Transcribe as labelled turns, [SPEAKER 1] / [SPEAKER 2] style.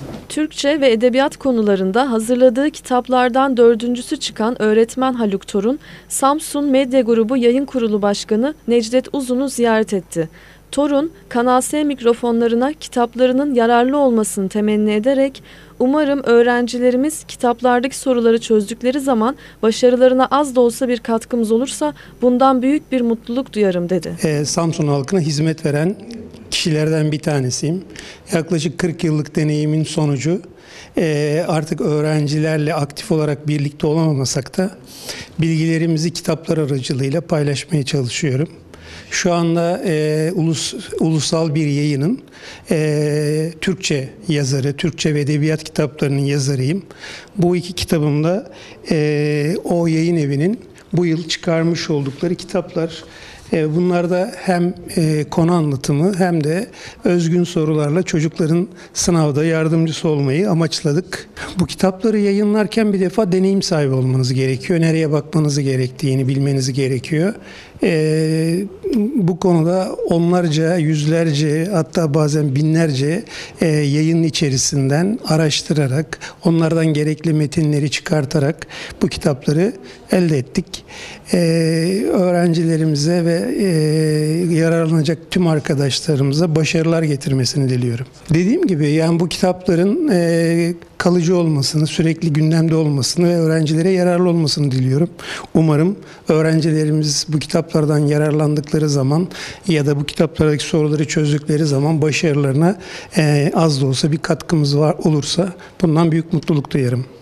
[SPEAKER 1] Türkçe ve edebiyat konularında hazırladığı kitaplardan dördüncüsü çıkan öğretmen Haluk Torun, Samsun Medya Grubu Yayın Kurulu Başkanı Necdet Uzun'u ziyaret etti. Torun, Kanal S mikrofonlarına kitaplarının yararlı olmasını temenni ederek, "Umarım öğrencilerimiz kitaplardaki soruları çözdükleri zaman başarılarına az da olsa bir katkımız olursa bundan büyük bir mutluluk duyarım," dedi.
[SPEAKER 2] Samsun halkına hizmet veren kişilerden bir tanesiyim. Yaklaşık 40 yıllık deneyimin sonucu artık öğrencilerle aktif olarak birlikte olamasak da bilgilerimizi kitaplar aracılığıyla paylaşmaya çalışıyorum. Şu anda ulusal bir yayının Türkçe yazarı, Türkçe ve edebiyat kitaplarının yazarıyım. Bu iki kitabımda o yayın evinin bu yıl çıkarmış oldukları kitaplar. Bunlarda hem konu anlatımı hem de özgün sorularla çocukların sınavda yardımcısı olmayı amaçladık. Bu kitapları yayınlarken bir defa deneyim sahibi olmanız gerekiyor. Nereye bakmanız gerektiğini bilmeniz gerekiyor. Bu konuda onlarca, yüzlerce, hatta bazen binlerce yayın içerisinden araştırarak, onlardan gerekli metinleri çıkartarak bu kitapları elde ettik. Öğrencilerimize ve yararlanacak tüm arkadaşlarımıza başarılar getirmesini diliyorum. Dediğim gibi yani bu kitapların kalıcı olmasını, sürekli gündemde olmasını ve öğrencilere yararlı olmasını diliyorum. Umarım öğrencilerimiz bu kitaplardan yararlandıkları zaman ya da bu kitaplardaki soruları çözdükleri zaman başarılarına az da olsa bir katkımız olursa bundan büyük mutluluk duyarım.